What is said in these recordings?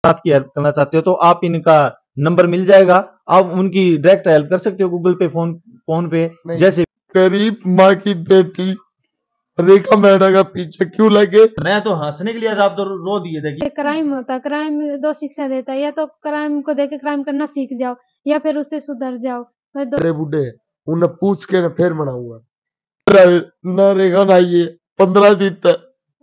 साथ की हेल्प करना चाहते हो तो आप इनका नंबर मिल जाएगा, आप उनकी डायरेक्ट हेल्प कर सकते हो गूगल पे, फोन पे। जैसे गरीब माँ की बेटी रेखा मेहरा का पीछे क्यों लगे? मैं तो हंसने के लिए आप तो रो दिए। देखिए क्राइम होता है, क्राइम दो शिक्षा देता है, या तो क्राइम को देख के क्राइम करना सीख जाओ या फिर उससे सुधर जाओ। बड़े बूढ़े उन्हें पूछ के ना फिर बनाऊंगा ना रेखा ना ये 15 दिन तक।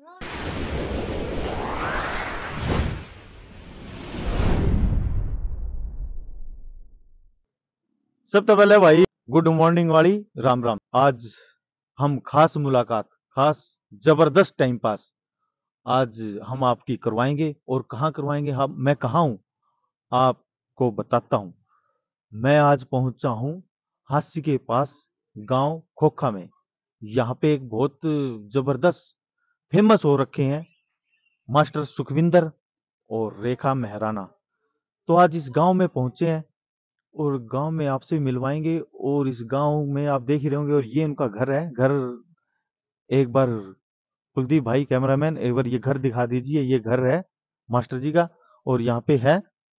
सबसे पहले भाई गुड मॉर्निंग वाली राम राम। आज हम खास मुलाकात, खास जबरदस्त टाइम पास आज हम आपकी करवाएंगे। और कहाँ करवाएंगे हम, मैं कहाँ हूँ आपको बताता हूँ। मैं आज पहुंचा हूँ हास्य के पास, गांव खोखा में। यहाँ पे एक बहुत जबरदस्त फेमस हो रखे हैं मास्टर सुखविंदर और रेखा मेहराना। तो आज इस गांव में पहुंचे हैं और गांव में आपसे मिलवाएंगे। और इस गांव में आप देख ही रहे होंगे, और ये उनका घर है। घर एक बार कुलदीप भाई कैमरामैन एक बार ये घर दिखा दीजिए। ये घर है मास्टर जी का और यहाँ पे है।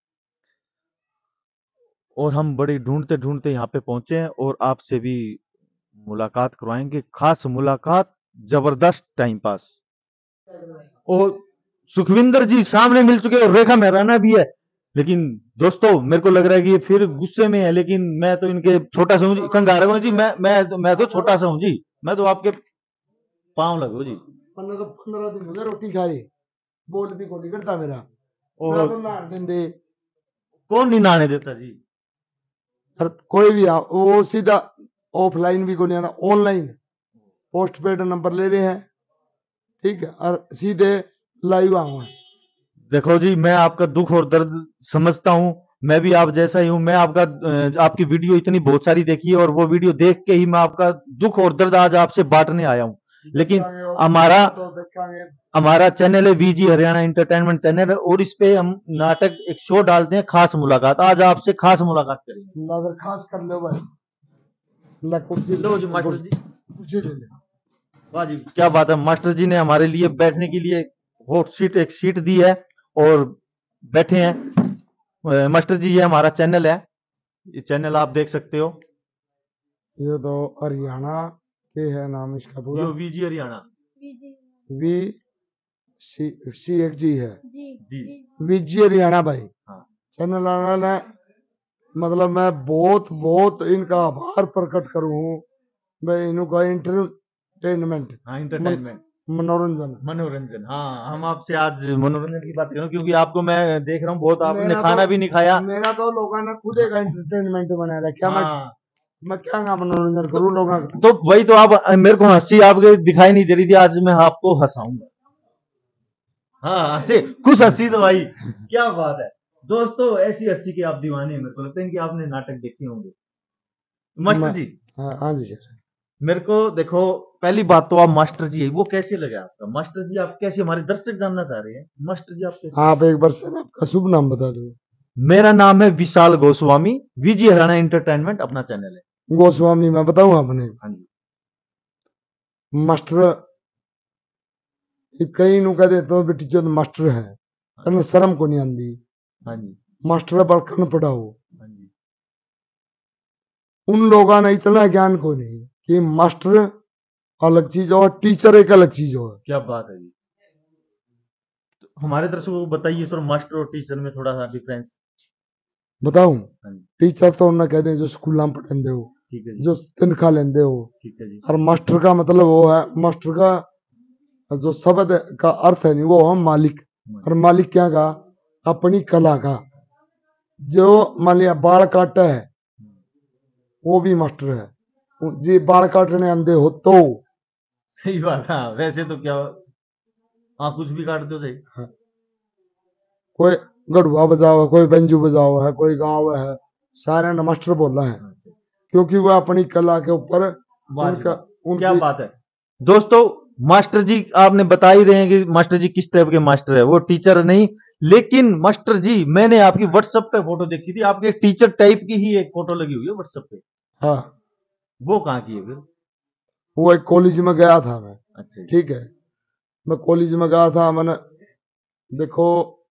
और हम बड़ी ढूंढते ढूंढते यहाँ पे पहुंचे हैं और आपसे भी मुलाकात करवाएंगे, खास मुलाकात, जबरदस्त टाइम पास। और सुखविंदर जी सामने मिल चुके और रेखा मेहराना भी है। लेकिन दोस्तों मेरे को लग रहा है कि ये फिर गुस्से में है, लेकिन मैं तो इनके छोटा सा हूँ जी, कंगारे हूँ जी। मैं तो छोटा सा हूँ जी, मैं तो आपके पांव लगू जी। मैंने तो 15 दिन हो गए रोटी खाई, बोल भी को नहीं करता मेरा। और मैं तो मार देंदे। कौन नहीं नहाने देता जी? सर कोई भी आ वो सीधा ऑफलाइन भी को नहीं आता, ऑनलाइन पोस्ट पेड नंबर ले रहे हैं, ठीक है, और सीधे लाइव आऊंगा। देखो जी, मैं आपका दुख और दर्द समझता हूँ। मैं भी आप जैसा ही हूँ। मैं आपकी वीडियो इतनी बहुत सारी देखी है और वो वीडियो देख के ही मैं आपका दुख और दर्द आज आपसे बांटने आया हूँ। लेकिन हमारा हमारा चैनल है वीजी हरियाणा एंटरटेनमेंट चैनल है और इस पे हम नाटक एक शो डालते हैं खास मुलाकात। आज आपसे खास मुलाकात करेंगे। अगर खास कर लो भाई, ला कुर्सी लो जी मास्टर जी। कुर्सी ले ले। वाह जी, क्या बात है। मास्टर जी ने हमारे लिए बैठने के लिए हॉट सीट, एक सीट दी है और बैठे हैं। मास्टर जी, ये हमारा चैनल है, ये चैनल आप देख सकते हो। ये तो हरियाणा के है नाम इसका पूरा, यो वीजी हरियाणा वी सी एक जी है जी। विजी हरियाणा भाई। हाँ चैनल वाला है। मतलब मैं बहुत बहुत इनका आभार प्रकट करूं। मैं इनका एंटरटेनमेंट, हाँ, इंटरटेनमेंट, मनोरंजन मनोरंजन। हाँ, हम आपसे आज मनोरंजन की बात करें क्योंकि आपको मैं देख रहा हूँ बहुत, आपने मेरा खाना तो भी नहीं खाया। मेरा तो लोगों ने खुद एक एंटरटेनमेंट बनाया था क्या। हाँ, मैं क्या मनोरंजन करूं लोगों का। तो वही तो आप मेरे को हंसी आपके दिखाई नहीं दे रही थी, आज मैं आपको हंसाऊंगा। हाँ, हंसी, कुछ हंसी तो भाई, क्या बात है। दोस्तों ऐसी हंसी के आप दीवाने हैं। मेरे को लगता है कि आपने नाटक देखे होंगे। मास्टर जी, हाँ हाँ जी सर। मेरे को देखो, पहली बात तो आप मास्टर जी है, वो कैसे लगे आपका? मास्टर जी आप कैसे, हमारे दर्शक जानना चाह रहे हैं, मास्टर जी आप कैसे? आप एक बार सर आपका शुभ नाम बता दो। मेरा नाम है विशाल गोस्वामी, वीजी हरियाणा एंटरटेनमेंट अपना चैनल है। गोस्वामी मैं बताऊं आपने, हाँ जी। मास्टर कई नु कह देते हो बेटी जो मास्टर है, तने शर्म को नहीं आंदी। हाँ जी। मास्टर पर कन पढ़ाओ। हाँ जी। उन लोगों ने इतना ज्ञान को नहीं कि मास्टर अलग चीज और टीचर एक अलग चीज हो। क्या बात है जी। तो हमारे दर्शकों को बताइए सर, मास्टर और टीचर में थोड़ा सा डिफरेंस। बताऊं, हाँ जी। टीचर तो उन्हें कहते हैं जो स्कूल में पढ़ाते हो, ठीक है जी। जो तनख्वाह लेंदे हो। ठीक है जी। और मास्टर का मतलब वो है, मास्टर का जो शब्द का अर्थ है नहीं, वो है मालिक। और मालिक क्या का, अपनी कला का। जो मान लिया बाल काटा है वो भी मास्टर है। जी बाल काटने आंदे हो तो सही बात। हाँ, वैसे तो क्या, हाँ कुछ भी काट दो सही। हाँ। कोई गढ़ुआ बजाओ है, कोई बंजू बजाओ है, कोई गाँव है, सारे ने मास्टर बोला है क्योंकि वो अपनी कला के ऊपर उनका क्या बात है। दोस्तों मास्टर जी आपने बता ही रहे हैं कि मास्टर जी किस टाइप के मास्टर है, वो टीचर नहीं। लेकिन मास्टर जी, मैंने आपकी व्हाट्सएप पे फोटो देखी थी, आपके टीचर टाइप की ही एक फोटो लगी हुई है व्हाट्सएप पे। हाँ, वो कहाँ की है फिर? वो एक कॉलेज में गया था मैं। अच्छा जी। ठीक है, मैं कॉलेज में गया था। मैंने देखो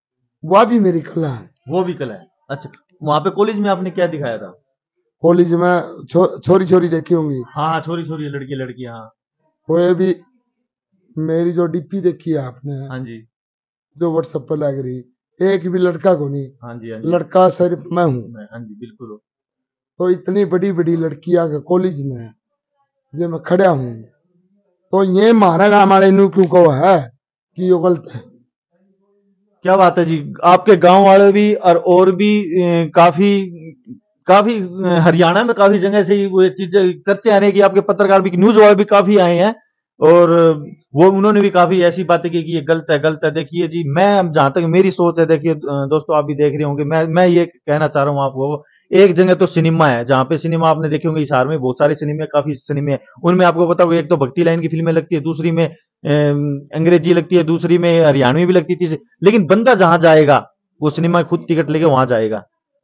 वह भी मेरी कला है। वो भी कला है। अच्छा, वहां पे कॉलेज में आपने क्या दिखाया था? कॉलेज में छोरी छोरी देखी होंगी। हाँ हाँ, छोरी छोरी, लड़की लड़की, हाँ वो भी मेरी जो डीपी देखी है आपने, हाँ जी, जो व्हाट्सएप पर लग रही, एक भी लड़का को नहीं, हाँ जी, हाँ जी, लड़का सिर्फ मैं हूँ। हाँ जी, बिल्कुल। तो इतनी बड़ी बड़ी लड़कियां का कॉलेज में जो मैं खड़ा हूँ, तो ये मारा गाँव वाले नू क्यों को है कि ये गलत है। क्या बात है जी, आपके गांव वाले भी और भी काफी काफी हरियाणा में काफी जगह से वो चीजें चर्चे आ रही है कि आपके पत्रकार भी, न्यूज वाले भी काफी आए हैं और वो उन्होंने भी काफी ऐसी बातें की कि ये गलत है, गलत है। देखिए जी, मैं जहां तक मेरी सोच है, देखिए दोस्तों आप भी देख रहे होंगे, मैं ये कहना चाह रहा हूँ आपको, एक जगह तो सिनेमा है, जहाँ पे सिनेमा आपने देखे होंगे, हिसार में बहुत सारे सिनेमा, काफी सिनेमा है, उनमें आपको पता होगा एक तो भक्ति लाइन की फिल्में लगती है, दूसरी में अंग्रेजी लगती है, दूसरी में हरियाणवी भी लगती थी, लेकिन बंदा जहां जाएगा वो सिनेमा खुद टिकट लेके वहां जाएगा,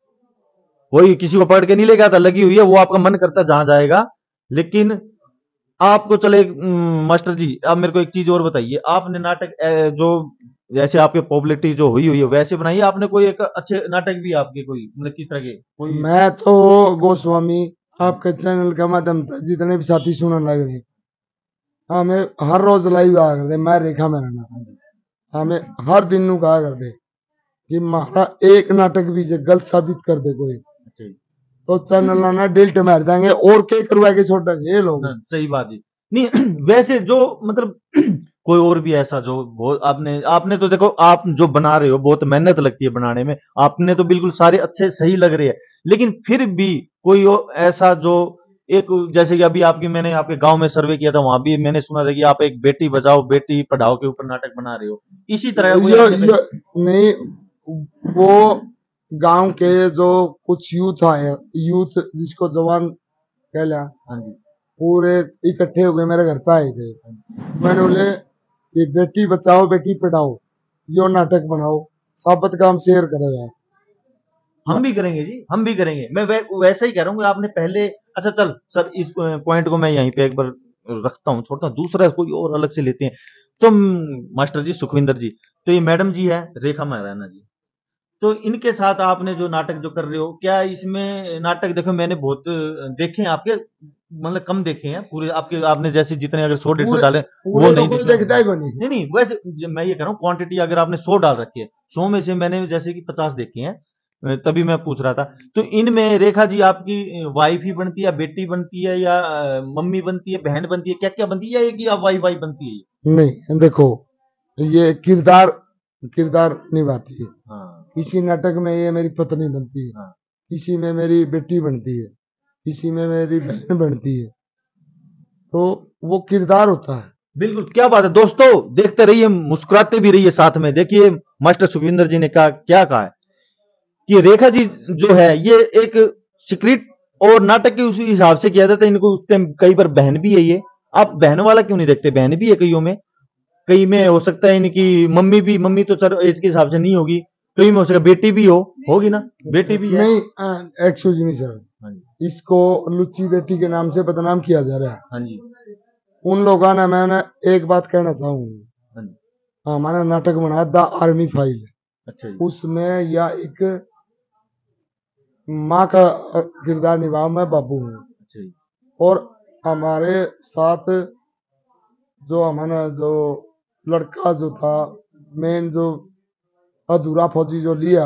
वही किसी को पकड़ के नहीं लेके आता, लगी हुई है वो, आपका मन करता जहां जाएगा। लेकिन आपको चले मास्टर जी, आप मेरे को एक चीज और बताइए, आपने नाटक जो जैसे आपके पॉपुलैरिटी जो हुई हुई है वैसे बनाई है आपने? कोई एक अच्छे नाटक भी आपके, कोई मतलब किस तरह के कोई? मैं तो गोस्वामी आपके चैनल के माध्यम से जितने भी साथी सुनने लग रहे, हमें हर रोज लाइव आ करते, मैं रेखा मेरा नाम, हमें हर दिन नु कहा करते कि मारा एक नाटक भी जे गलत साबित कर दे कोई, अच्छा जी, तो चैनल ना डिलीट मार देंगे और के करवा के छोड़ देंगे ये लोग। सही बात है। नहीं वैसे जो मतलब कोई और भी ऐसा जो बहुत आपने आपने तो देखो, आप जो बना रहे हो बहुत मेहनत लगती है बनाने में, आपने तो बिल्कुल सारे अच्छे सही लग रहे हैं, लेकिन फिर भी कोई ऐसा जो एक, जैसे कि अभी आपकी मैंने आपके गांव में सर्वे किया था, वहां भी मैंने सुना था कि आप एक बेटी बचाओ बेटी पढ़ाओ के ऊपर नाटक बना रहे हो, इसी तरह का कोई यो आपने यो नहीं, वो गांव के जो कुछ यूथ आए, यूथ जिसको जवान कह लिया, हाँ जी, पूरे इकट्ठे हो गए मेरे घर पे आए थे। मैंने बोले ये बेटी बचाओ बेटी पढ़ाओ यो नाटक बनाओ, साबत काम शेयर करेगा। हम भी करेंगे जी, हम भी करेंगे, मैं वैसा ही कह रहा हूँ कि आपने पहले, अच्छा चल सर, इस पॉइंट को मैं यहीं पे एक बार रखता हूँ, छोड़ता हूँ, दूसरा कोई और अलग से लेते हैं। तो मास्टर जी सुखविंदर जी, तो ये मैडम जी है रेखा महाराणा जी, तो इनके साथ आपने जो नाटक जो कर रहे हो, क्या इसमें नाटक, देखो मैंने बहुत देखे हैं आपके, मतलब कम देखे हैं पूरे आपके, आपने जैसे जितने अगर 100-150 पूरे डाले वो पूरे तो नहीं कोई देखे देखता ही को नहीं। नहीं नहीं, वैसे मैं ये कह रहा हूँ क्वांटिटी, अगर आपने 100 डाल रखी है, 100 में से मैंने जैसे कि 50 देखे हैं, तभी मैं पूछ रहा था। तो इनमें रेखा जी आपकी वाइफ ही बनती है या बेटी बनती है या मम्मी बनती है, बहन बनती है, क्या क्या बनती है, या एक ही आप वाइफ वाइफ बनती है? नहीं देखो, ये किरदार किरदार निभाती है। हाँ किसी नाटक में ये मेरी पत्नी बनती है, हाँ, किसी में मेरी बेटी बनती है, किसी में मेरी बहन बनती है, तो वो किरदार होता है। बिल्कुल, क्या बात है दोस्तों, देखते रहिए, मुस्कुराते भी रहिए साथ में। देखिए मास्टर सुखविंदर जी ने कहा, क्या कहा है कि रेखा जी जो है ये एक सीक्रेट और नाटक के उसी हिसाब से किया जाता है, इनको उस टाइम कई बार बहन भी है ये, आप बहन वाला क्यों नहीं देखते? बहन भी है कईयों में, कई में हो सकता है इनकी मम्मी भी, मम्मी तो सर एज के हिसाब से नहीं होगी, कई में हो सकता है बेटी भी होगी ना, बेटी भी है। नहीं, एक्सक्यूज मी सर, हाँ जी, इसको लुच्ची बेटी के नाम से बदनाम किया जा रहा है। हाँ जी, उन लोगों ने, मैंने एक बात कहना चाहूंगा, हाँ जी, हमारा नाटक बना द आर्मी फाइल, अच्छा जी, उसमें या एक माँ का किरदार निभा, मैं बाबू हूँ। अच्छा जी, और हमारे साथ जो हमारा जो लड़का जो था, मेन जो अधूरा फौजी जो लिया,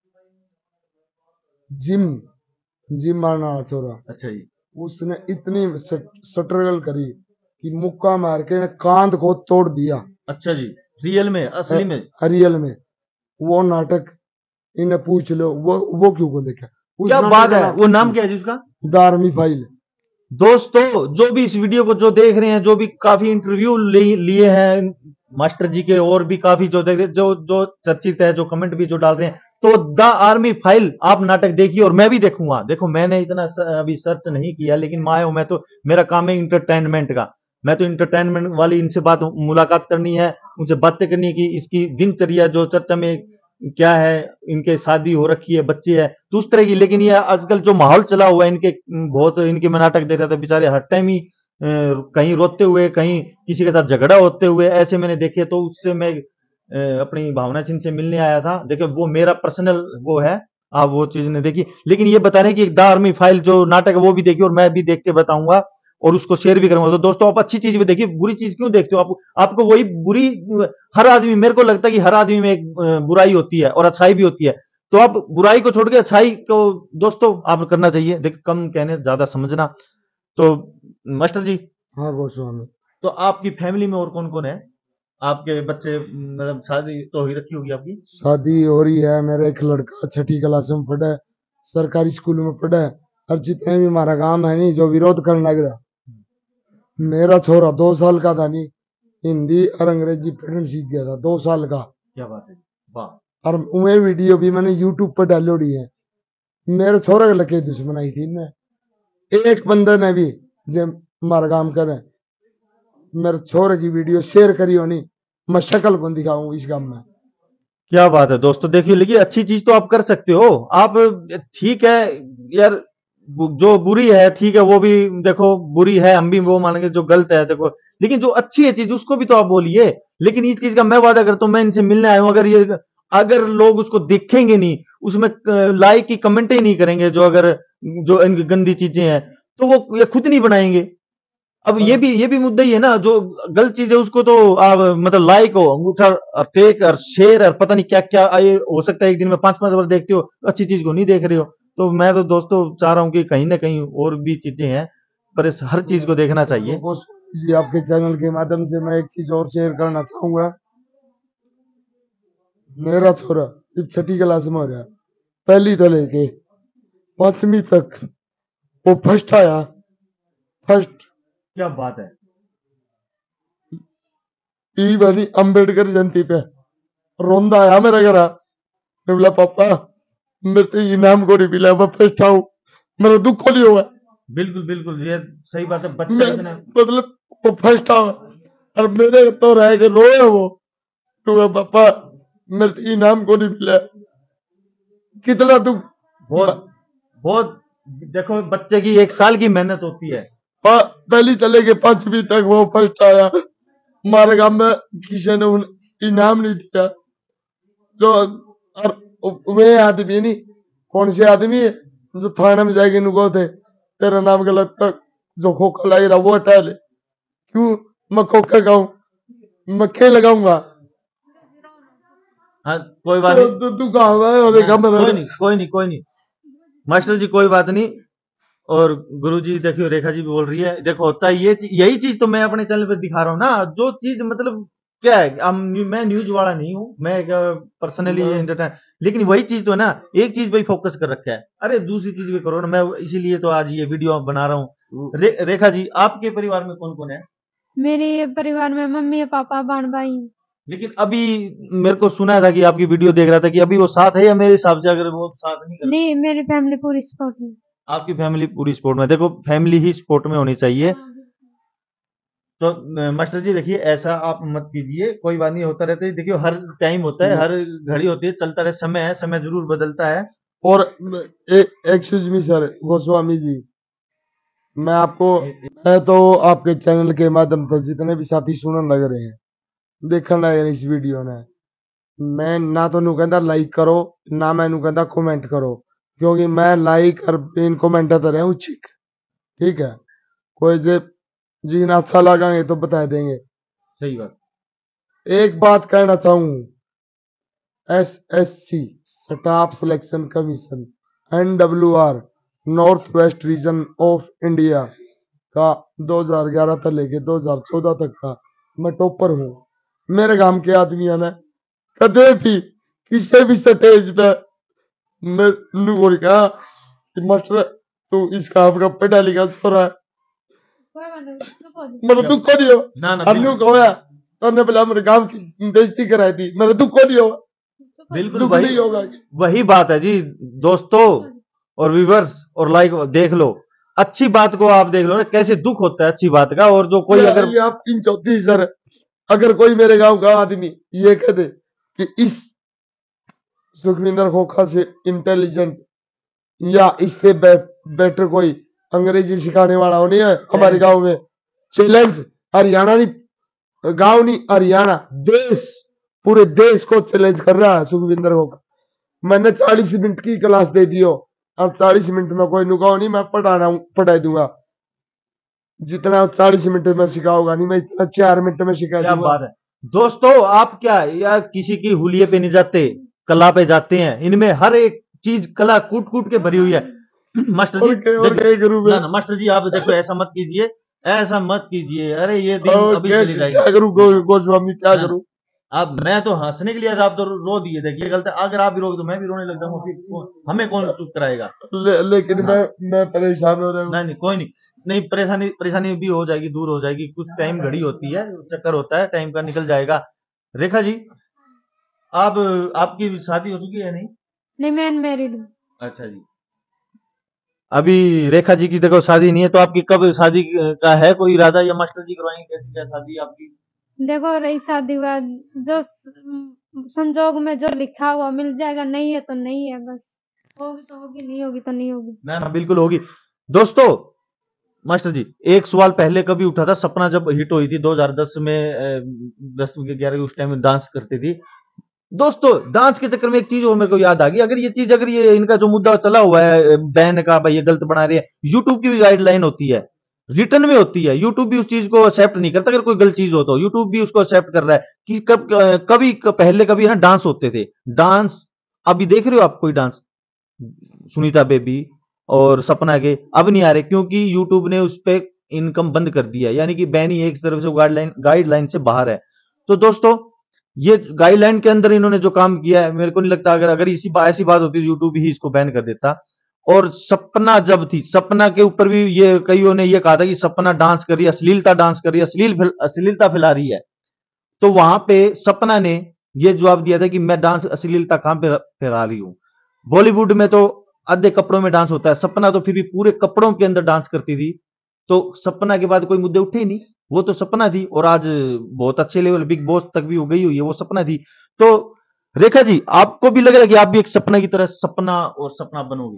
जिम जिम मारने वाला छोरा, अच्छा जी, उसने इतनी स्ट्रगल करी कि मुक्का मार के कांध को तोड़ दिया। अच्छा जी, रियल में, असली में? रियल में वो नाटक इन्हें पूछ लो, वो क्यों को देखा उस क्या नाटक बात का है, नाम वो नाम क्या है जी उसका? The army file. दोस्तों जो भी इस वीडियो को जो देख रहे हैं, जो भी काफी इंटरव्यू लिए हैं मास्टर जी के, और भी काफी जो देख रहे, जो जो चर्चित है, जो कमेंट भी जो डाल रहे हैं, तो द आर्मी फाइल आप नाटक देखिए, और मैं भी देखूंगा। देखो मैंने इतना अभी सर्च नहीं किया, लेकिन मैं तो मेरा काम है इंटरटेनमेंट का, मैं तो इंटरटेनमेंट वाली इनसे बात मुलाकात करनी है, उनसे बातें करनी है कि इसकी दिनचर्या जो चर्चा में क्या है, इनके शादी हो रखी है, बच्चे है, तो उस तरह की। लेकिन ये आजकल जो माहौल चला हुआ है इनके, बहुत इनके मैं नाटक देख रहा था, बेचारे हर टाइम ही कहीं रोते हुए, कहीं किसी के साथ झगड़ा होते हुए ऐसे मैंने देखे, तो उससे मैं अपनी भावना सिंह से मिलने आया था। देखो वो मेरा पर्सनल वो है, आप वो चीज नहीं देखी, लेकिन ये बता रहे हैं कि एक द आर्मी फाइल जो नाटक है वो भी देखिए और मैं भी देख के बताऊंगा और उसको शेयर भी करूंगा। तो दोस्तों आप अच्छी चीज भी देखिए, बुरी चीज क्यों देखते हो आप? आपको वही बुरी, हर आदमी, मेरे को लगता है कि हर आदमी में एक बुराई होती है और अच्छाई भी होती है। तो आप बुराई को छोड़ के अच्छाई को दोस्तों आप करना चाहिए। देखो कम कहने ज्यादा समझना। तो मास्टर जी, हाँ गोस्वामी, तो आपकी फैमिली में और कौन कौन है? आपके बच्चे, मतलब शादी तो हो ही रखी होगी आपकी? शादी हो रही है। मेरा एक लड़का 6ठी क्लास में पढ़ा है, सरकारी स्कूल में पढ़ा है। और जितने भी हमारा काम है नहीं जो विरोध करने लग रहा, मेरा छोरा 2 साल का था नहीं, हिंदी और अंग्रेजी पढ़ना सीख गया था 2 साल का। क्या बात है, वाह। और उन्हें वीडियो भी मैंने यूट्यूब पर डालोड़ी है। मेरे छोरे के लगे दुश्मनाई थी ने, एक बंदे ने भी जे हमारा काम करे मेरे छोरे की वीडियो शेयर करी होनी, मैं शक्ल को दिखाऊं इस काम में। क्या बात है दोस्तों, देखिए लेकिन अच्छी चीज तो आप कर सकते हो आप। ठीक है यार, जो बुरी है ठीक है, वो भी देखो बुरी है, हम भी वो मानेंगे जो गलत है देखो, लेकिन जो अच्छी है चीज उसको भी तो आप बोलिए। लेकिन इस चीज का मैं वादा करता हूँ, मैं इनसे मिलने आया हूँ, अगर लोग उसको देखेंगे नहीं, उसमें लाइक की कमेंट ही नहीं करेंगे, जो इनकी गंदी चीजें हैं, तो वो ये खुद नहीं बनाएंगे। अब ये भी मुद्दा ही है ना, जो गलत चीज है उसको तो आप मतलब लाइक हो, अंगूठा और टेक और शेयर और पता नहीं क्या क्या, ये हो सकता है एक दिन में 5-5 बार देखते हो, अच्छी चीज को नहीं देख रहे हो। तो मैं तो दोस्तों चाह रहा हूँ कि कहीं ना कहीं और भी चीजें हैं, पर इस हर चीज को देखना चाहिए। जी आपके चैनल के माध्यम से मैं एक चीज और शेयर करना चाहूंगा। मेरा छोरा जब 6ठी क्लास में हो रहा, पहली तो लेके 5वीं तक वो फर्स्ट आया, फर्स्ट। क्या बात है। ई बनी अम्बेडकर जयंती पे रोंदा आया मेरे घर। मैं बोला पापा मेरे तो इनाम को नहीं मिला, मैं फर्स्ट आऊं, मेरा दुख को नहीं हुआ। बिल्कुल बिल्कुल, ये सही बात है, बच्चा मैं इतना। मतलब वो फर्स्ट आया और मेरे तो रह के रोए वो, तो पापा मेरे तो इनाम को नहीं मिला। कितना दुख। बहुत बहुत, देखो बच्चे की 1 साल की मेहनत होती है। पहली चले के 5वीं तक वो फर्स्ट आया। हमारे गांव में किसी ने इनाम नहीं दिया। जो और वे आदमी नहीं, कौन से आदमी है जो थाने में जाके नुको थे तेरा नाम गलत तक जो खोखा लाई रहा वो हटा ले। क्यों मैं खोखा खाऊं, मैं क्या लगाऊंगा? हाँ कोई बात नहीं, तू कहाँ गए और एक कोई नहीं कोई नहीं कोई नहीं, मास्टर जी कोई बात नहीं। और गुरुजी देखियो, रेखा जी भी बोल रही है, देखो होता है ये यही चीज तो मैं अपने चैनल पे दिखा रहा हूँ ना, जो चीज मतलब क्या है, मैं न्यूज वाला नहीं हूँ, मैं पर्सनली एंटरटेन, लेकिन वही चीज तो है ना, एक चीज पे फोकस कर रखा है, अरे दूसरी चीज भी करो ना। मैं इसीलिए तो आज ये वीडियो बना रहा हूँ। रेखा जी, आपके परिवार में कौन कौन है? मेरे परिवार में मम्मी पापा बहन भाई हैं। लेकिन अभी मेरे को सुना था कि आपकी वीडियो देख रहा था कि अभी वो साथ है, या मेरे हिसाब से अगर वो साथ नहीं कर, नहीं, मेरी फैमिली पूरी सपोर्ट में। आपकी फैमिली पूरी सपोर्ट में, देखो फैमिली ही सपोर्ट में होनी चाहिए। तो मास्टर जी देखिए, ऐसा आप मत कीजिए, कोई बात नहीं, होता रहता है, देखिए हर टाइम होता है, हर घड़ी होती है, चलता रहे, समय है, समय जरूर बदलता है। और excuse me sir Goswami ji, मैं तो आपके चैनल के माध्यम से जितने भी साथी सुनने लग रहे हैं, देखने लग रहे हैं इस वीडियो ने, मैं ना तो नु कहता लाइक करो, ना मैं नु कहता कमेंट करो, क्योंकि मैं लाइक और पिन कमेंट कर रहा हूँ ठीक है। कोई से जी ना अच्छा लगा तो बता देंगे। सही बात। एक बात कहना चाहूँ, SSC staff selection commission NWR north west region of India का 2011 तक लेके 2014 तक का मैं टॉपर हूँ। मेरे गांव के आदमियों ने कदे भी किसी भी स्टेज पे मैं कहा कि मास्टर तू इस काम का पढ़ा लिखा छोरा है, मेरा दुख को नहीं हो। ना ना, अन्नू कहा तूने बोला मेरे गांव की बेइज्जती कराई थी, मेरा दुख को नहीं हो। बिल्कुल दुख वही नहीं होगा। वही बात है जी दोस्तों, और व्यूवर्स और लाइक देख लो, अच्छी बात को आप देख लो ना, कैसे दुख होता है अच्छी बात का। और जो कोई अगर ये आप इन चौथी सर, अगर कोई मेरे गांव का आदमी ये कह दे कि इस सुखविंदर खोखा से इंटेलिजेंट या इससे बेटर कोई अंग्रेजी सिखाने वाला हो नहीं है हमारे गांव में, चैलेंज, हरियाणा नहीं, गांव नहीं, हरियाणा, देश पूरे देश को चैलेंज कर रहा है सुखविंदर को। मैंने 40 मिनट की क्लास दे दी हो और 40 मिनट में कोई नुकाओ नहीं, मैं पढ़ा दूंगा। जितना 40 मिनट में सिखाऊंगा नहीं, मैं इतना 4 मिनट में सिखा क्या दूंगा। बात है दोस्तों, आप क्या यार किसी की हुलिये पे नहीं जाते, कला पे जाते हैं। इनमें हर एक चीज कला कूट कूट के भरी हुई है। मास्टर जी और क्या करूं ना मैं? ना मास्टर जी, आप देखो ऐसा मत कीजिए, ऐसा मत कीजिए। अरे ये दिन और अभी क्या चली जाएगी। क्या करूं गोस्वामी, क्या ना ना, करूं? अब मैं तो हंसने के लिए था, आप तो रो दिए। देखिए गलत है, अगर आप भी रोगे तो मैं भी रोने लग जाऊंगा, फिर हमें कौन चुप कराएगा। लेकिन हाँ मैं परेशान हो रहा हूँ। नहीं नहीं कोई नहीं, नहीं परेशानी परेशानी भी हो जाएगी, दूर हो जाएगी। कुछ टाइम घड़ी होती है, चक्कर होता है, टाइम का निकल जाएगा। रेखा जी, आप आपकी शादी हो चुकी है नहीं? नहीं, मैं अनमैरिड हूँ। अच्छा जी, अभी रेखा जी की देखो शादी नहीं है, तो आपकी कब शादी का है कोई इरादा, या मास्टर जी करवाएंगे? कैसी क्या शादी आपकी? देखो रही शादी बाद जो संजोग में जो लिखा हुआ मिल जाएगा, नहीं है तो नहीं है बस। होगी तो होगी, नहीं होगी तो नहीं होगी। ना ना बिल्कुल होगी। दोस्तों, मास्टर जी एक सवाल पहले कभी उठा था, सपना जब हिट हुई थी 2010 में, 10 के 11 उस टाइम में डांस करती थी। दोस्तों डांस के चक्कर में एक चीज और मेरे को याद आ गई, अगर ये इनका जो मुद्दा चला हुआ है बैन का, भाई ये गलत बना रहे हैं, यूट्यूब की भी गाइडलाइन होती है, रिटर्न में होती है। यूट्यूब भी उस चीज को एक्सेप्ट नहीं करता, अगर कोई गलत चीज हो तो यूट्यूब भी उसको एक्सेप्ट कर रहा है कि पहले कभी ना डांस होते थे। डांस अभी देख रहे हो आप कोई डांस, सुनीता बेबी और सपना के अब नहीं आ रहे, क्योंकि यूट्यूब ने उस पर इनकम बंद कर दिया है, यानी कि बैन ही एक तरफ से गाइडलाइन से बाहर है। तो दोस्तों ये गाइडलाइन के अंदर इन्होंने जो काम किया है, मेरे को नहीं लगता अगर अगर ऐसी बात होती तो यूट्यूब ही इसको बैन कर देता। और सपना जब थी, सपना के ऊपर भी ये कईयों ने ये कहा था कि सपना डांस कर रही है, अश्लीलता डांस कर रही है, अश्लीलता फैला रही है। तो वहां पे सपना ने ये जवाब दिया था कि मैं डांस अश्लीलता कहां पे फैला रही हूँ। बॉलीवुड में तो आधे कपड़ों में डांस होता है, सपना तो फिर भी पूरे कपड़ों के अंदर डांस करती थी। तो सपना के बाद कोई मुद्दे उठे ही नहीं, वो तो सपना थी, और आज बहुत अच्छे लेवल बिग बॉस तक भी हो गई हुई है, वो सपना थी। तो रेखा जी, आपको भी लग रहा है कि आप भी एक सपना की तरह सपना और सपना बनोगे?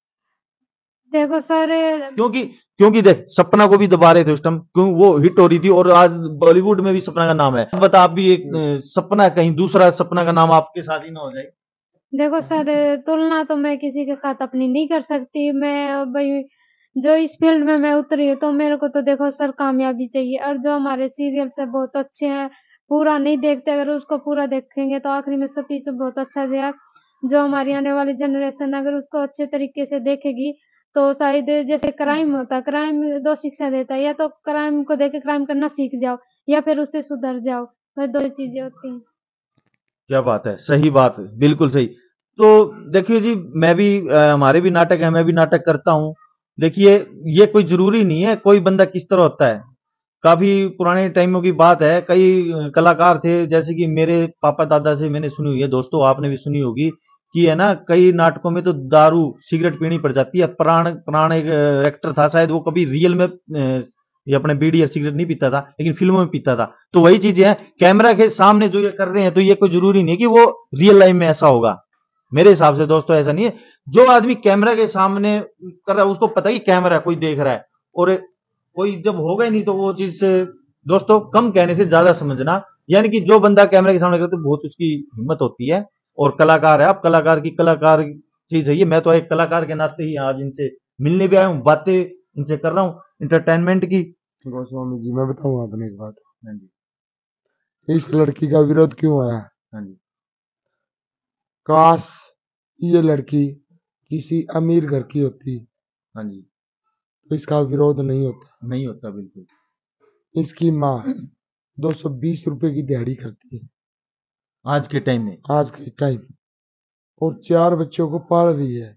देखो सर, क्योंकि क्योंकि देख सपना को भी दबा रहे थे उस टाइम, क्यों वो हिट हो रही थी, और आज बॉलीवुड में भी सपना का नाम है। बता, आप भी एक सपना, कहीं दूसरा सपना का नाम आपके साथ ही ना हो जाए। देखो सर, तुलना तो मैं किसी के साथ अपनी नहीं कर सकती। मैं भाई जो इस फील्ड में मैं उतरी हूँ, तो मेरे को तो देखो सर कामयाबी चाहिए। और जो हमारे सीरियल्स है बहुत अच्छे हैं, पूरा नहीं देखते, अगर उसको पूरा देखेंगे तो आखिरी में सब चीज़ बहुत अच्छा दिया। जो हमारी आने वाली जनरेशन अगर उसको अच्छे तरीके से देखेगी, तो शायद जैसे क्राइम होता है, क्राइम दो शिक्षा देता है, या तो क्राइम को देख के क्राइम करना सीख जाओ, या फिर उससे सुधर जाओ। वह दो चीजें होती हैं। क्या बात है, सही बात है, बिल्कुल सही। तो देखिए जी, मैं भी हमारे भी नाटक है, मैं भी नाटक करता हूँ। देखिए ये कोई जरूरी नहीं है कोई बंदा किस तरह होता है। काफी पुराने टाइमों की बात है, कई कलाकार थे, जैसे कि मेरे पापा दादा से मैंने सुनी हुई है, दोस्तों आपने भी सुनी होगी कि है ना, कई नाटकों में तो दारू सिगरेट पीनी पड़ जाती है। प्राण प्राण एक एक्टर था, शायद वो कभी रियल में ये अपने बीड़ी और सिगरेट नहीं पीता था, लेकिन फिल्मों में पीता था। तो वही चीज है, कैमरा के सामने जो ये कर रहे हैं, तो ये कोई जरूरी नहीं है कि वो रियल लाइफ में ऐसा होगा। मेरे हिसाब से दोस्तों ऐसा नहीं है। जो आदमी कैमरा के सामने कर रहा है उसको पता है कि कैमरा है, कोई देख रहा है, और कोई जब होगा ही नहीं तो वो चीज से, दोस्तों कम कहने से ज्यादा समझना। यानी कि जो बंदा कैमरे के सामने करता है बहुत उसकी हिम्मत होती है, और कलाकार है। अब कलाकार चीज है ये। मैं तो एक कलाकार के नाते ही आज इनसे मिलने भी आया हूँ, बातें इनसे कर रहा हूँ इंटरटेनमेंट की। गोस्वामी जी, मैं बताऊं आपने एक बात, हाँ जी, इस लड़की का विरोध क्यों आया? हाँ जी, काश ये लड़की किसी अमीर घर की होती हाँ जी, तो इसका विरोध नहीं होता। नहीं होता बिल्कुल। इसकी माँ 220 रुपए की दिहाड़ी करती है आज के टाइम में आज के टाइम, और 4 बच्चों को पाल रही है।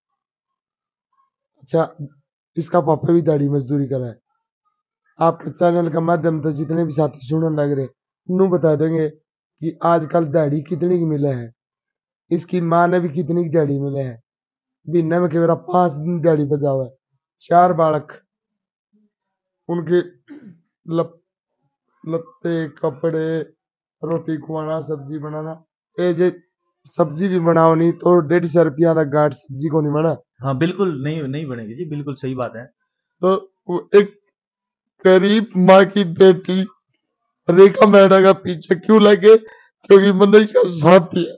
अच्छा, इसका पापा भी दिहाड़ी मजदूरी कर रहा है। आपके चैनल का माध्यम से जितने भी साथी सुनने लग रहे, नू बता देंगे कि आजकल दिहाड़ी कितनी की मिले है। इसकी माँ ने भी कितनी की दिहाड़ी मिले है। महीने में केवल 5 दिन दिहाड़ी बजा हुआ है। 4 बालक, उनके लत्ते कपड़े, रोटी खुआना, सब्जी बनाना। ए जे सब्जी भी बनाओ नहीं तो 150 रुपया का गाठ सब्जी को नहीं बना। हाँ बिल्कुल नहीं नहीं बनेगी जी, बिल्कुल सही बात है। तो वो एक गरीब माँ की बेटी रेखा मैडम का पीछे क्यों लगे क्योंकि मैंने इसका साथ दिया,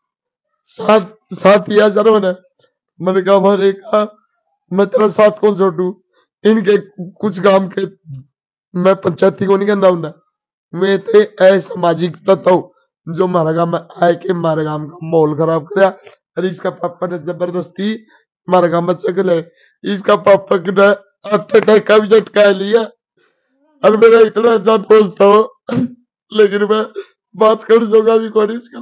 साथ दिया सर मैंने कहा हमारे का मैं तेरा साथ कौन छोड़ू, इनके कुछ काम के मैं पंचायती को नहीं कहता हूं, मैं ते असामाजिक तत्व जो हमारा गांव में आए के हमारे गांव का माहौल खराब कराया। और इसका पापा ने जबरदस्ती हमारे गांव में चकल है, इसका पापा ने हार्ट अटैक का भी झटका लिया। और मेरा इतना अच्छा दोस्त हो, लेकिन मैं बात कर दूंगा भी कौन इसका।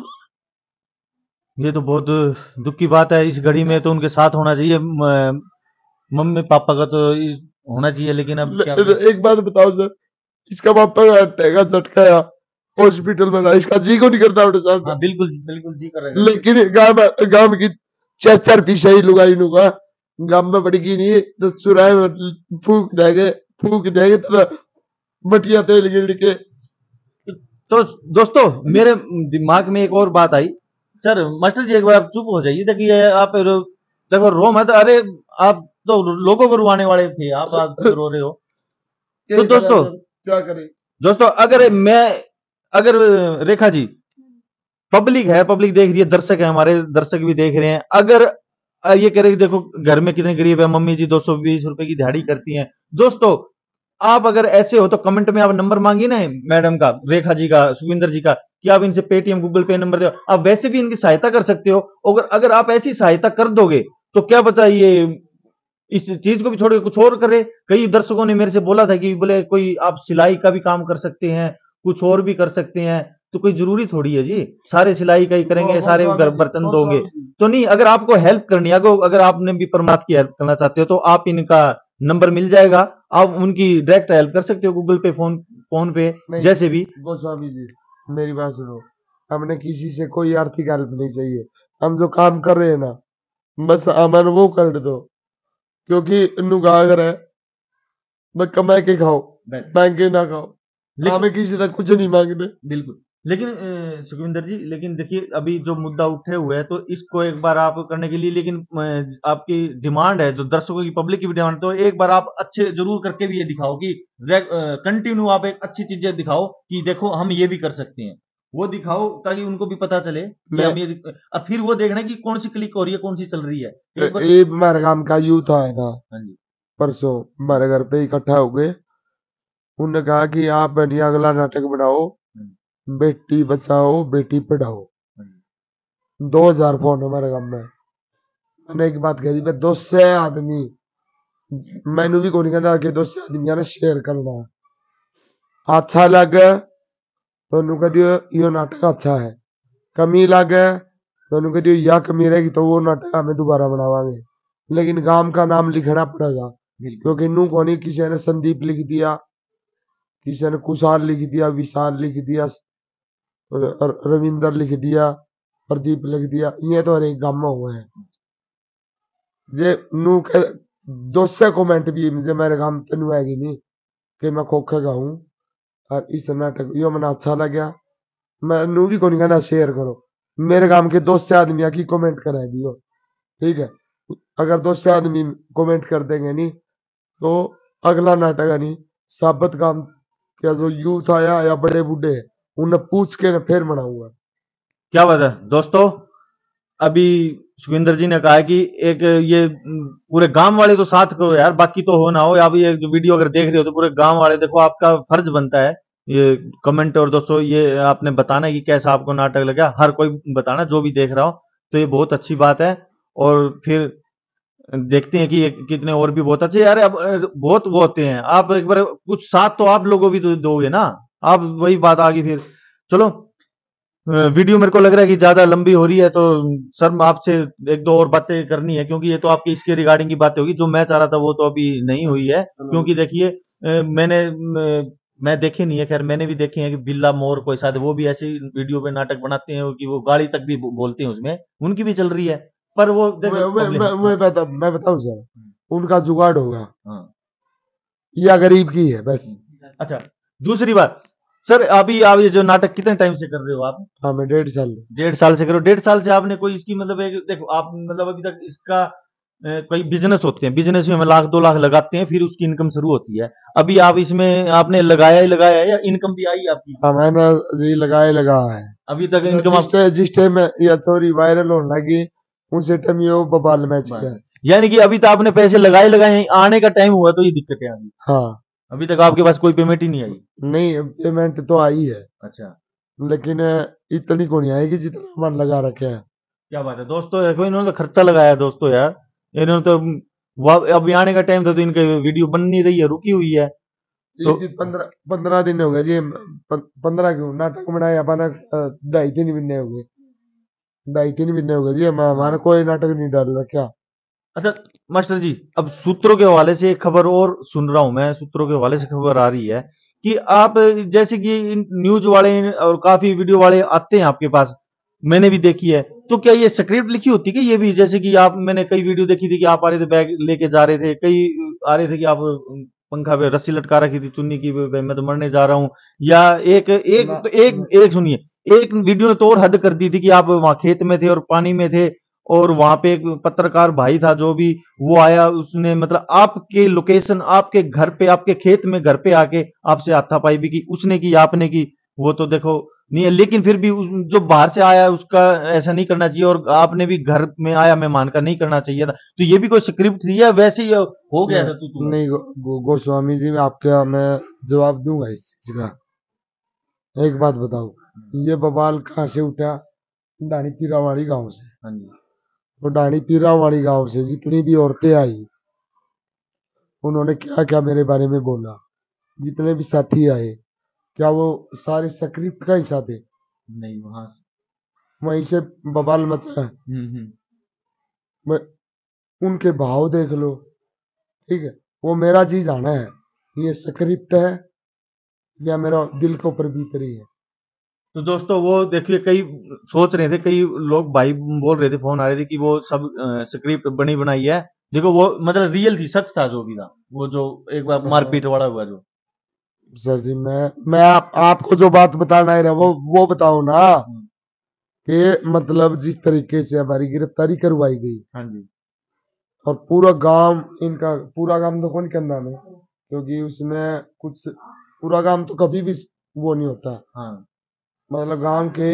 ये तो बहुत दुख की बात है। इस घड़ी में तो उनके साथ होना चाहिए, मम्मी पापा का तो होना चाहिए, लेकिन अब क्या एक बात बताओ सर, इसका पापा का अटैक का झटका हॉस्पिटल में, इसका जी को नहीं करता उठे साहब। हाँ, बिल्कुल बिल्कुल जी कर रहे हैं। लेकिन गांव की चार पीछे ही लुगाई नुका गांव में पड़गी नहीं, तो चुराए फूक देंगे तेरा मटिया तेल गिर के। तो दोस्तों मेरे दिमाग में एक और बात आई। सर मास्टर जी एक बार आप चुप हो जाइए, देखिए आप देखो रो मत। अरे आप तो लोगों को रुआने वाले थे, आप रो रहे हो। तो दोस्तों क्या करें दोस्तों, अगर रेखा जी, पब्लिक है, पब्लिक देख रही है, दर्शक है, हमारे दर्शक भी देख रहे हैं, अगर ये कह रहे कि देखो घर में कितने गरीब है, मम्मी जी 220 रुपए की दिहाड़ी करती हैं। दोस्तों आप अगर ऐसे हो तो कमेंट में आप नंबर मांगिए ना मैडम का, रेखा जी का, सुखविंदर जी का, कि आप इनसे पेटीएम गूगल पे नंबर दो। आप वैसे भी इनकी सहायता कर सकते हो। अगर आप ऐसी सहायता कर दोगे तो क्या पता ये इस चीज को भी छोड़ के कुछ और करे। कई दर्शकों ने मेरे से बोला था कि बोले कोई आप सिलाई का भी काम कर सकते हैं, कुछ और भी कर सकते हैं। तो कोई जरूरी थोड़ी है जी सारे सिलाई का ही करेंगे, सारे बर्तन धोंगे तो नहीं। अगर आपको हेल्प करनी है, अगर आपने भी परमात्मा की हेल्प करना चाहते हो, तो आप इनका नंबर मिल जाएगा, आप उनकी डायरेक्ट हेल्प कर सकते हो, गूगल पे, फोन पे, जैसे भी। गोस्वामी जी मेरी बात सुनो, हमने किसी से कोई आर्थिक हेल्प नहीं चाहिए। हम जो काम कर रहे हैं ना, बस हमारे वो कर दो, क्योंकि नुगागर है, मैं कमा के खाओ, मांग के ना खाओ, हमें किसी तक कुछ नहीं मांगते। बिल्कुल। लेकिन सुखविंदर जी, लेकिन देखिए अभी जो मुद्दा उठे हुए है, तो इसको एक बार आप करने के लिए, लेकिन आपकी डिमांड है, जो दर्शकों की, पब्लिक की भी डिमांड, तो एक बार आप अच्छे जरूर करके भी ये दिखाओ कि कंटिन्यू आप एक अच्छी चीजें दिखाओ कि देखो हम ये भी कर सकते हैं। वो दिखाओ ताकि उनको भी पता चले कि हम ये, और फिर वो देखना कि कौन सी क्लिक हो रही है, कौन सी चल रही है। ये हमारे गांव का यूथ आया था परसों, हमारे घर पे इकट्ठा हो गए। उन्होंने कहा कि आप बढ़िया अगला नाटक बनाओ, बेटी बचाओ बेटी पढ़ाओ। 2000 फोन हमारे गांव में। मैंने एक बात कह दी, 200 आदमी, मैनू भी कोई कहता कि 200 आदमी ने शेयर करना, अच्छा लगे तो कह दियो यो नाटक अच्छा है, कमी लगे तो कह दियो या कमी रहेगी तो वो नाटक हमें दोबारा बनावांगे। लेकिन गांव का नाम लिखना पड़ेगा, क्योंकि नू को नहीं, किसी ने संदीप लिख दिया, किसी ने कुशाल लिख दिया, विशाल लिख दिया, रविंदर लिख दिया, प्रदीप लिख दिया, ये तो हर एक गांव में हुए हैं। जे नू 200 कमेंट भी मुझे मेरे गांव तनु आएगी नहीं कि मैं खोखा गाऊं और इस नाटक यो मैंने अच्छा लगा, मैं नू भी को नहीं कहना शेयर करो। मेरे गांव के 200 आदमी की कमेंट करा दियो, ठीक है। अगर 200 आदमी कमेंट कर देंगे नहीं तो अगला नाटक है नहीं, साबत गांव क्या जो यूथ आया या बड़े बूढ़े उन्हें पूछ के फिर बनाऊंगा। क्या बात है दोस्तों, अभी सुखविंदर जी ने कहा कि एक ये पूरे गांव वाले तो साथ करो यार, बाकी तो हो ना हो। आप ये जो वीडियो अगर देख रहे हो तो पूरे गांव वाले देखो, आपका फर्ज बनता है ये कमेंट, और दोस्तों ये आपने बताना कि कैसा आपको नाटक लगा, हर कोई बताना जो भी देख रहा हो। तो ये बहुत अच्छी बात है। और फिर देखते हैं कि कितने और भी बहुत अच्छे यार, अब बहुत वो होते हैं। आप एक बार कुछ साथ तो आप लोगों भी तो दोगे ना, आप वही बात आ गई फिर। चलो वीडियो मेरे को लग रहा है कि ज्यादा लंबी हो रही है, तो सर आपसे एक दो और बातें करनी है, क्योंकि ये तो आपकी इसके रिगार्डिंग की बातें होगी। जो मैं चाह रहा था वो तो अभी नहीं हुई है, क्योंकि देखिए मैं देखे नहीं है, खैर मैंने भी देखे हैं कि बिल्ला मोर कोई शायद वो भी ऐसी वीडियो पे नाटक बनाते हैं कि वो गाली तक भी बोलते हैं उसमें, उनकी भी चल रही है। पर वो मैं बताऊं सर, उनका जुगाड़ होगा या गरीब की है बस। अच्छा, दूसरी बात सर, अभी आप ये जो नाटक कितने टाइम से कर रहे हो आप? हाँ मैं 1.5 साल 1.5 साल से करो। 1.5 साल से आपने कोई इसकी मतलब एक देखो आप मतलब अभी तक इसका कई बिजनेस होते हैं, बिजनेस में हम लाख 2 लाख लगाते हैं, फिर उसकी इनकम शुरू होती है। अभी आप इसमें आपने लगाया ही लगाया है या इनकम भी आई आपकी? हाँ मैंने जी लगा है। अभी तक इनकम आप जिस टाइम या सॉरी वायरल होने लगी उसी टाइम ये बबाल मैच बस। गया। यानी कि अभी तो आपने पैसे लगाए लगाए हैं, आने का टाइम हुआ तो ये दिक्कतें आ गई। हाँ अभी तक आपके पास कोई पेमेंट ही नहीं आई। नहीं पेमेंट तो आई है, अच्छा, लेकिन इतनी को नहीं आएगी जितना मन लगा रखे है। क्या बात है दोस्तों, देखो इन्होंने तो खर्चा लगाया है दोस्तों यार। इन्होंने तो अभी आने का टाइम था तो इनका वीडियो बन नहीं रही है, रुकी हुई है। ये तो जी 15 दिन हो गए जी। 15 क्यों नाटक बनाए अपना 2.5 3 महीने हो गए। 2.5 3 महीने हो गए जी हमारा कोई नाटक नहीं डाल रहा क्या। अच्छा मास्टर जी, अब सूत्रों के हवाले से एक खबर और सुन रहा हूं मैं, सूत्रों के हवाले से खबर आ रही है कि आप, जैसे कि न्यूज वाले और काफी वीडियो वाले आते हैं आपके पास, मैंने भी देखी है, तो क्या ये स्क्रिप्ट लिखी होती है कि ये भी, जैसे कि आप, मैंने कई वीडियो देखी थी कि आप आ रहे थे बैग लेके जा रहे थे, कई आ रहे थे कि आप पंखा पे रस्सी लटका रखी थी चुन्नी की, मैं तो मरने जा रहा हूँ, या एक एक ना, तो एक एक सुनिए, एक वीडियो ने तो और हद कर दी थी कि आप वहां खेत में थे और पानी में थे, और वहां पे एक पत्रकार भाई था जो भी, वो आया, उसने मतलब आपके लोकेशन, आपके घर पे, आपके खेत में घर पे आके आपसे हाथापाई भी की, उसने की आपने की, वो तो देखो नहीं है, लेकिन फिर भी जो बाहर से आया है उसका ऐसा नहीं करना चाहिए, और आपने भी घर में आया मेहमान का नहीं करना चाहिए था, तो ये भी कोई स्क्रिप्ट थी या वैसे ही हो गया था तू? नहीं गोस्वामी जी मैं जवाब दूंगा इस चीज का। एक बात बताओ, ये बवाल कहाँ से उठा? डाणी पीरावाड़ी गांव से। हाँ जी। तो डाणी पीरावाड़ी गांव से जितनी भी औरतें आई उन्होंने क्या क्या मेरे बारे में बोला, जितने भी साथी आए, क्या वो सारे स्क्रिप्ट का हिस्सा थे? नहीं, वहां वहीं से बवाल मचा है। मैं उनके भाव देख लो, ठीक है, वो मेरा चीज आना है, ये स्क्रिप्ट है या मेरा दिल के ऊपर बीत रही है। तो दोस्तों वो देखिए, कई सोच रहे थे, कई लोग भाई बोल रहे थे, फोन आ रहे थे कि वो सब स्क्रिप्ट बनी बनाई है, देखो वो मतलब रियल थी, सच था जो भी था, वो जो एक बार मारपीट वाला हुआ जो। सर जी मैं आपको जो बात बताना है ना वो बताओ ना, कि मतलब जिस तरीके से हमारी गिरफ्तारी करवाई गई हाँ जी। और पूरा गांव, इनका पूरा गांव तो कौन कहना में, क्योंकि उसमें कुछ पूरा गांव तो कभी भी वो नहीं होता। हाँ। मतलब गांव के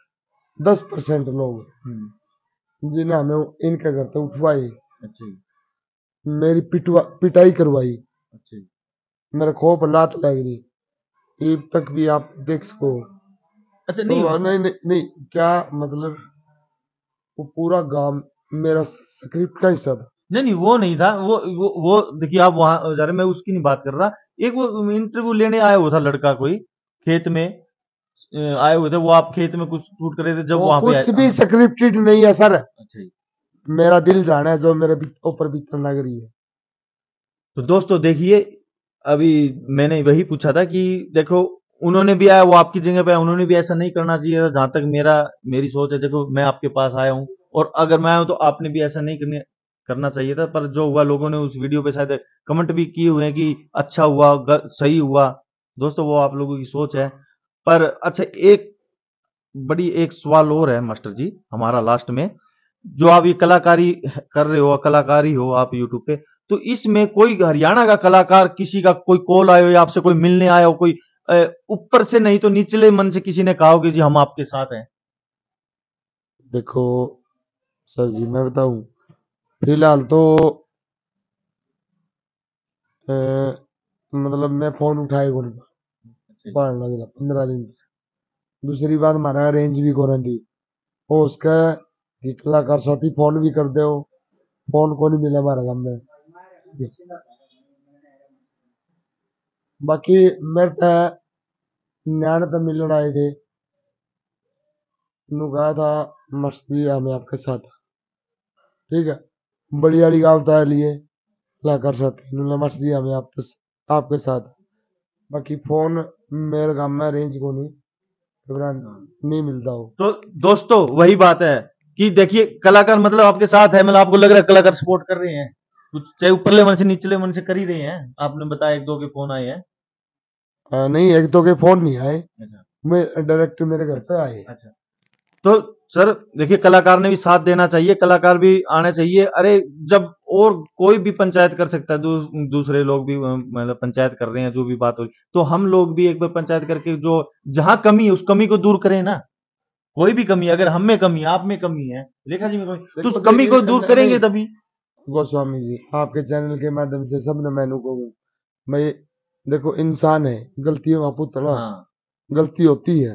10% लोग जिन्हें हमें इनके घर से उठवाई, अच्छा जी। मेरी पिटाई करवाई, अच्छा जी। मेरे खोप लात लग रही, अब तक भी आप देख सको। अच्छा तो नहीं, नहीं क्या मतलब, वो पूरा गांव मेरा स्क्रिप्ट का हिस्सा था। नहीं नहीं, वो नहीं था, वो देखिए, आप वहां जा रहे, मैं उसकी नहीं बात कर रहा, एक वो इंटरव्यू लेने आया हुआ था लड़का कोई, खेत में आए हुए थे वो, आप खेत में कुछ शूट कर रहे थे जब वो वहां पे आए। कुछ भी स्क्रिप्टेड नहीं है सर, अच्छा जी। मेरा दिल जाना है जो मेरे ऊपर बीतने लग रही है। तो दोस्तों देखिए, अभी मैंने वही पूछा था कि देखो, उन्होंने भी आया, वो आपकी जगह पे आया, उन्होंने भी ऐसा नहीं करना चाहिए था, जहां तक मेरी सोच है, देखो मैं आपके पास आया हूँ, और अगर मैं आया हूं तो आपने भी ऐसा नहीं करना चाहिए था, पर जो हुआ, लोगों ने उस वीडियो पे शायद कमेंट भी किए हुए हैं कि अच्छा हुआ, सही हुआ। दोस्तों वो आप लोगों की सोच है। पर अच्छा, एक सवाल और है मास्टर जी हमारा लास्ट में, जो आप ये कलाकारी कर रहे हो, कलाकारी हो आप यूट्यूब पे, तो इसमें कोई हरियाणा का कलाकार, किसी का कोई कॉल आया हो या आपसे कोई मिलने आया हो, कोई ऊपर से नहीं तो निचले मन से किसी ने कहा हो कि जी हम आपके साथ हैं? देखो सर जी मैं बताऊं, फिलहाल तो अ, मतलब मैं फोन उठाए को नहीं, पढ़ने लग 15 दिन। दूसरी बात हमारा रेंज भी को रही हो उसका, कि कलाकार साथी फोन भी कर दो, फोन को नहीं मिला हमारा काम में। बाकी मेरे तो न्याण तो मिलने आए थे, उन्होंने कहा था मस्ती हमें आपके साथ, ठीक है, बड़ी वाली गाँव था लिए कलाकार साथी, उन्होंने मस्ती हमें आपके साथ। बाकी फोन मेरे गाँव में रेंज को नहीं, नहीं मिलता हो। तो दोस्तों वही बात है कि देखिए, कलाकार मतलब आपके साथ है, मतलब आपको लग रहा है कलाकार सपोर्ट कर रहे हैं, कुछ चाहे ऊपरले मन से निचले मन से कर ही रहे हैं, आपने बताया एक दो के फोन आए हैं। नहीं एक दो के फोन नहीं आए, अच्छा। मैं डायरेक्ट मेरे घर पे आए। अच्छा। तो सर देखिए, कलाकार ने भी साथ देना चाहिए, कलाकार भी आना चाहिए। अरे जब और कोई भी पंचायत कर सकता है, दूसरे लोग भी मतलब पंचायत कर रहे हैं, जो भी बात हो रही, तो हम लोग भी एक बार पंचायत करके जो जहां कमी है उस कमी को दूर करें ना। कोई भी कमी, अगर हम में कमी है, आप में कमी है, रेखा जी में कमी, तो उस देखो कमी को दूर नहीं करेंगे तभी। गोस्वामी जी, आपके चैनल के माध्यम से सब ने मैनू कहूँ, मैं देखो इंसान है, गलतियों का पुतला, हाँ गलती होती है।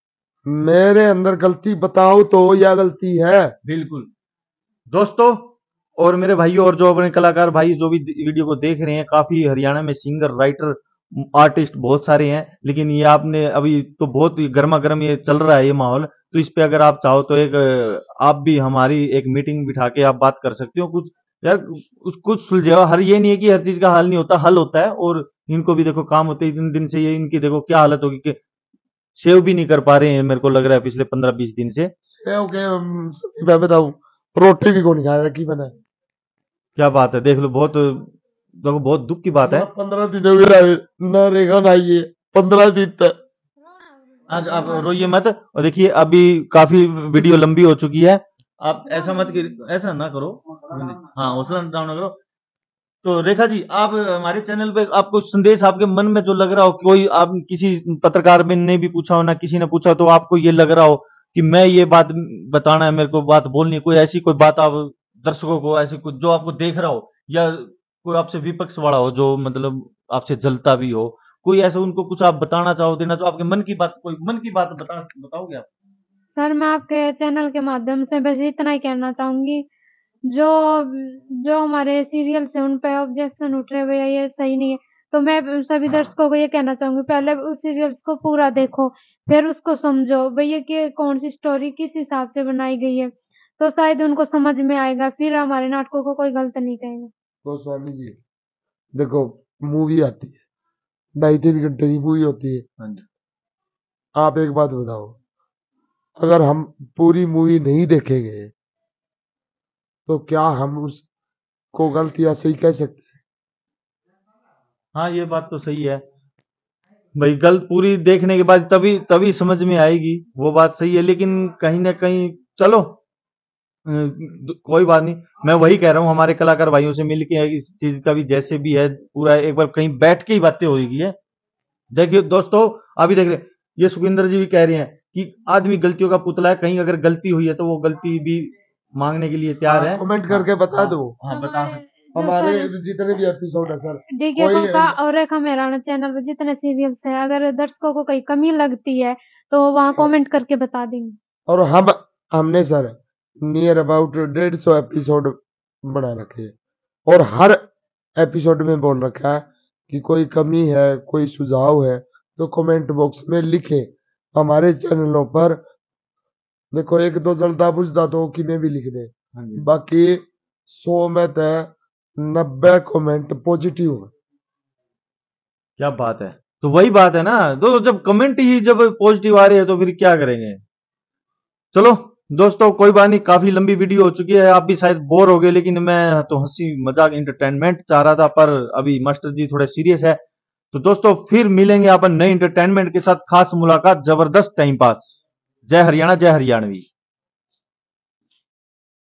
मेरे अंदर गलती बताओ तो या गलती है। बिल्कुल दोस्तों, और मेरे भाइयों और जो अपने कलाकार भाई जो भी वीडियो को देख रहे हैं, काफी हरियाणा में सिंगर, राइटर, आर्टिस्ट बहुत सारे हैं, लेकिन ये आपने अभी तो बहुत गर्मा गर्म ये चल रहा है ये माहौल, तो इस पे अगर आप चाहो तो एक आप भी हमारी एक मीटिंग बिठा के आप बात कर सकते हो कुछ यार, कुछ सुलझेगा। हर ये नहीं है कि हर चीज का हल नहीं होता, हल होता है। और इनको भी देखो काम होते हैं, दिन से ये इनकी देखो क्या हालत होगी कि सेव भी नहीं कर पा रहे हैं, मेरे को लग रहा है पिछले 15-20 दिन से। ओके, सच्ची मैं बताऊं, रोटी भी कौन खाया की मैंने। क्या बात है, देख लो, बहुत देखो बहुत दुख की बात है। 15 दिन हो गए ना रेखा ना ये, 15 दिन तक। आज आप रोइए मत, और देखिए अभी काफी वीडियो लंबी हो चुकी है, आप ऐसा मत ऐसा ना करो, हाँ हौसला डाउन ना करो। तो रेखा जी, आप हमारे चैनल पे आपको संदेश आपके मन में जो लग रहा हो, कोई आप किसी पत्रकार में ने भी पूछा हो ना किसी ने पूछा, तो आपको ये लग रहा हो कि मैं ये बात बताना है, मेरे को बात बोलनी है, कोई ऐसी कोई बात आप दर्शकों को, ऐसी कुछ जो आपको देख रहा हो, या कोई आपसे विपक्ष वाला हो जो मतलब आपसे जलता भी हो, कोई ऐसा उनको कुछ आप बताना चाहो, देना चाहो, आपके मन की बात, कोई मन की बात बताओगे आप? सर मैं आपके चैनल के माध्यम से बस इतना ही कहना चाहूंगी, जो जो हमारे सीरियल्स हैं उन पे ऑब्जेक्शन उठ रहे हैं भैया, ये सही नहीं है। तो मैं सभी दर्शकों को ये कहना चाहूंगी, पहले उस सीरियल्स को पूरा देखो, फिर उसको समझो भैया कि कौन सी स्टोरी किस हिसाब से बनाई गई है, तो शायद उनको समझ में आएगा, फिर हमारे नाटकों को कोई गलत नहीं कहेगा। तो स्वामी जी देखो, मूवी आती है, 2.5-3 घंटे की मूवी होती है। हाँ जी। आप एक बात बताओ, अगर हम पूरी मूवी नहीं देखेंगे तो क्या हम उसको गलत या सही कह सकते हैं? हाँ ये बात तो सही है भाई, गलत पूरी देखने के बाद तभी तभी समझ में आएगी, वो बात सही है। लेकिन कहीं ना कहीं चलो कोई बात नहीं, मैं वही कह रहा हूँ, हमारे कलाकार भाइयों से मिलके इस चीज का भी जैसे भी है पूरा एक बार कहीं बैठ के ही बातें होगी है। देखिए दोस्तों, अभी देख रहे ये सुखविंदर जी भी कह रहे हैं कि आदमी गलतियों का पुतला है, कहीं अगर गलती हुई है तो वो गलती भी मांगने के लिए तैयार है। कमेंट करके बता दो। हाँ बता हमारे जितने भी एपिसोड है सर, डीके कोई का और रेखा मेहराना चैनल पे जितने सीरियल्स हैं, अगर दर्शकों को कोई कमी लगती है तो वहाँ कमेंट करके बता देंगे। और हमने सर नियर अबाउट 150 एपिसोड बना रखे हैं, और हर एपिसोड में बोल रखा है कि कोई कमी है, कोई सुझाव है तो कमेंट बॉक्स में लिखे। हमारे चैनलों पर देखो, एक दो जलता बुझता तो कि मैं भी लिख दे, बाकी 100 में तो 90 कमेंट पॉजिटिव है। क्या बात है, तो वही बात है ना, तो जब कमेंट ही जब पॉजिटिव आ रहे हैं तो फिर क्या करेंगे। चलो दोस्तों, कोई बात नहीं, काफी लंबी वीडियो हो चुकी है, आप भी शायद बोर हो गए, लेकिन मैं तो हंसी मजाक इंटरटेनमेंट चाह रहा था, पर अभी मास्टर जी थोड़े सीरियस है। तो दोस्तों फिर मिलेंगे अपन नए इंटरटेनमेंट के साथ, खास मुलाकात, जबरदस्त टाइम पास। जय हरियाणा, जय हरियाणवी।